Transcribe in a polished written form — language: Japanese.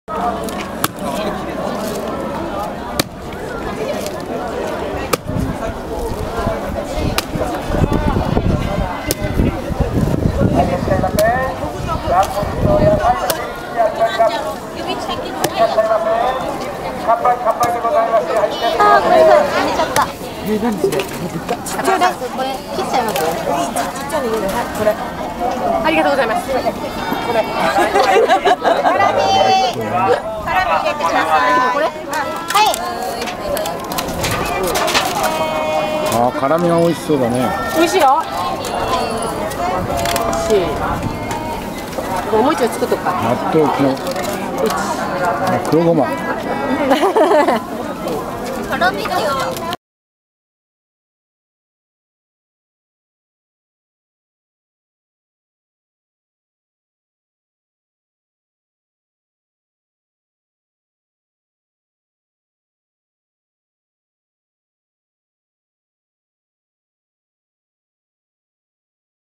あー、ごめんなさい、やめちゃった。 何それ？ ちっちゃいです。これ切っちゃいます。ちっちゃいの入れる。はい、これ。 ありがとうございます。これ。 辛味入れてください。これ？はい。 ああ、辛みが美味しそうだね。 美味しいよ。美味しい。もう一枚作っとくか。 納豆の黒ごま。 辛味って言うの。